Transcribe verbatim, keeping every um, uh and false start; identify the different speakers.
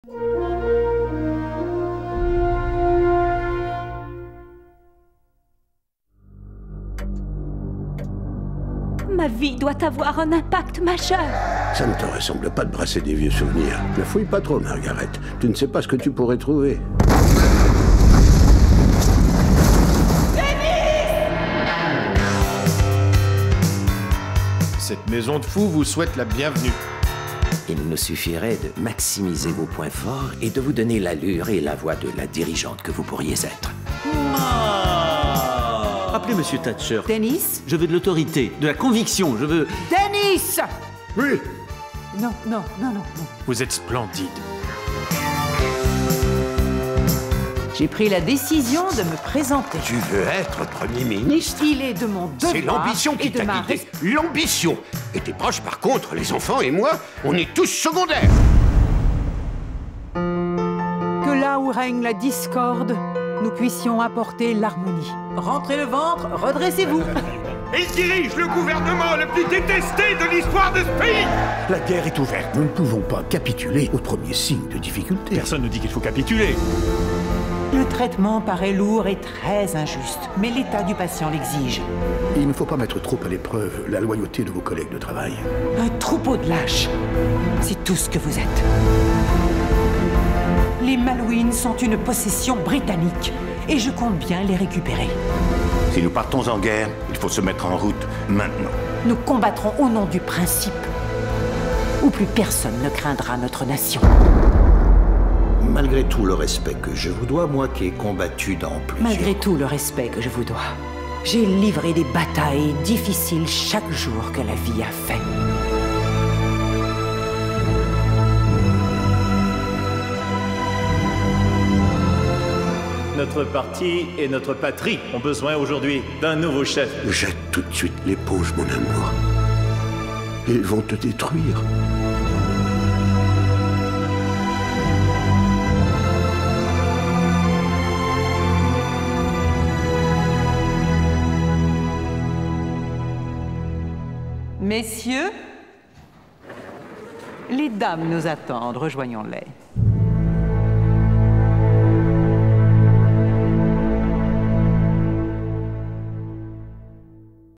Speaker 1: Ma vie doit avoir un impact majeur.
Speaker 2: Ça ne te ressemble pas de brasser des vieux souvenirs. Ne fouille pas trop, Margaret. Tu ne sais pas ce que tu pourrais trouver.
Speaker 3: Cette maison de fous vous souhaite la bienvenue.
Speaker 4: Il nous suffirait de maximiser vos points forts et de vous donner l'allure et la voix de la dirigeante que vous pourriez être.
Speaker 5: Appelez Monsieur Thatcher.
Speaker 6: Dennis?
Speaker 5: Je veux de l'autorité, de la conviction, je veux...
Speaker 6: Dennis!
Speaker 2: Oui.
Speaker 6: Non, non, non, non, non.
Speaker 3: Vous êtes splendide.
Speaker 6: J'ai pris la décision de me présenter.
Speaker 2: Tu veux être Premier ministre?
Speaker 6: Il est de mon devoir.
Speaker 2: C'est l'ambition qui
Speaker 6: et de
Speaker 2: t'a
Speaker 6: ma
Speaker 2: guidé.
Speaker 6: res-
Speaker 2: L'ambition. Et tes proches, par contre, les enfants et moi, on est tous secondaires.
Speaker 6: Que là où règne la discorde, nous puissions apporter l'harmonie. Rentrez le ventre, redressez-vous.
Speaker 3: Il dirige le gouvernement le plus détesté de l'histoire de ce pays.
Speaker 2: La guerre est ouverte. Nous ne pouvons pas capituler au premier signe de difficulté.
Speaker 3: Personne ne dit qu'il faut capituler.
Speaker 6: Le traitement paraît lourd et très injuste, mais l'état du patient l'exige.
Speaker 2: Il ne faut pas mettre trop à l'épreuve la loyauté de vos collègues de travail.
Speaker 6: Un troupeau de lâches, c'est tout ce que vous êtes. Les Malouines sont une possession britannique, et je compte bien les récupérer.
Speaker 7: Si nous partons en guerre, il faut se mettre en route maintenant.
Speaker 6: Nous combattrons au nom du principe, où plus personne ne craindra notre nation.
Speaker 4: Malgré tout le respect que je vous dois, moi qui ai combattu dans plusieurs...
Speaker 6: Malgré tout le respect que je vous dois, j'ai livré des batailles difficiles chaque jour que la vie a fait.
Speaker 8: Notre parti et notre patrie ont besoin aujourd'hui d'un nouveau chef.
Speaker 2: Jette tout de suite l'éponge, mon amour. Ils vont te détruire.
Speaker 6: Messieurs, les dames nous attendent, rejoignons-les.